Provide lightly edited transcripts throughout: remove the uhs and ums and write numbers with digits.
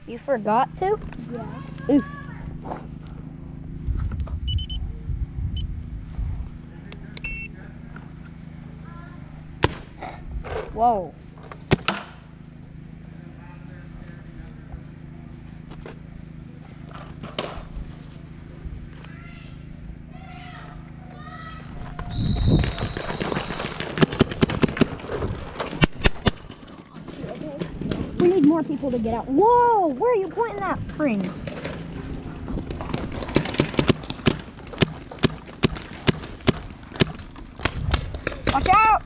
You forgot to? Yeah. Oof. Whoa. We need more people to get out. Whoa! Where are you pointing that spring? Watch out!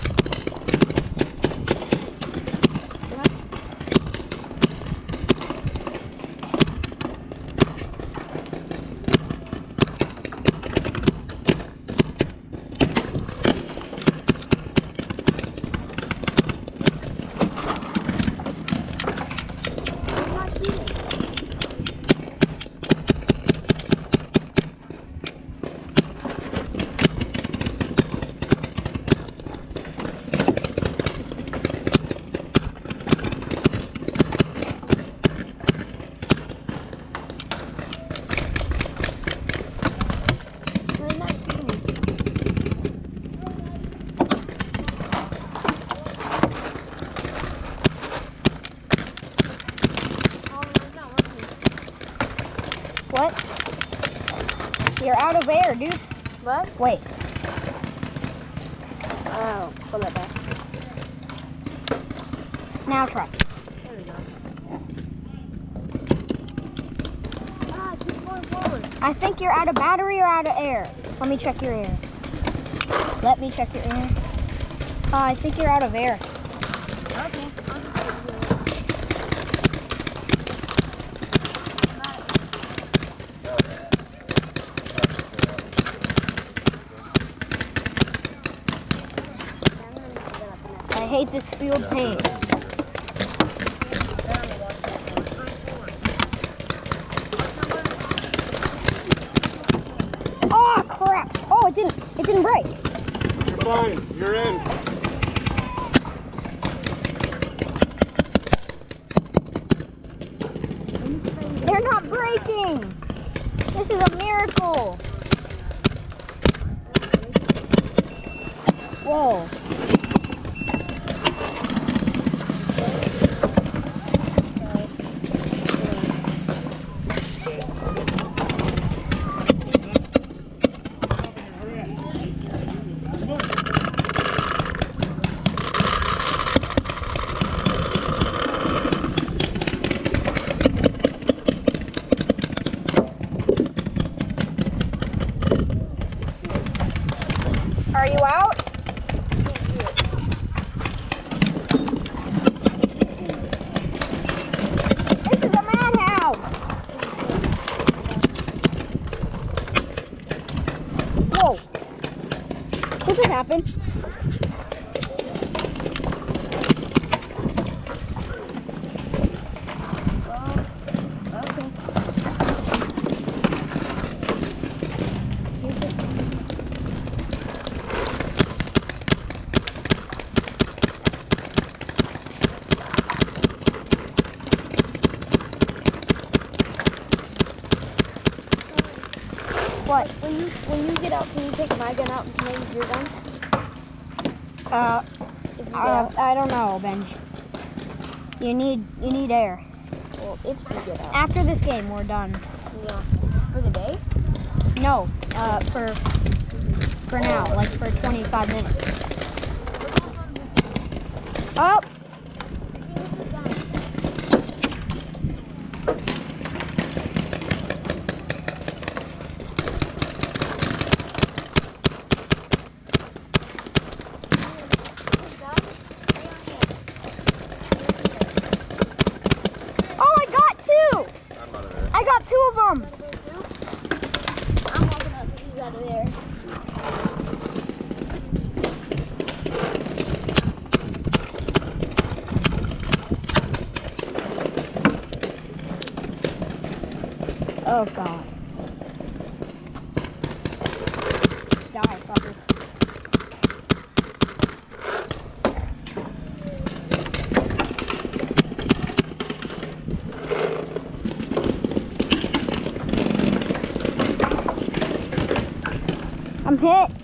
What? You're out of air, dude. What? Wait. Oh, pull that back. Now try. There we go. Ah, keep going forward. I think you're out of battery or out of air. Let me check your air. Let me check your air. I think you're out of air. Okay. I hate this field paint. Oh crap! Oh, it didn't break. You're fine. You're in. They're not breaking. This is a miracle. Whoa. Are you out? This is a madhouse. Whoa. What just happened? What? When you get out, can you take my gun out and maybe your guns? If you get out. I don't know, Benj. You need air. Well, if you get out. After this game, we're done. Yeah. For the day? No, for now, like for 25 minutes. Oh! Oh, I got two! I'm out of there. I got two of them! I'm walking up. He's out of there. Oh god. Die, fucker. I'm hit.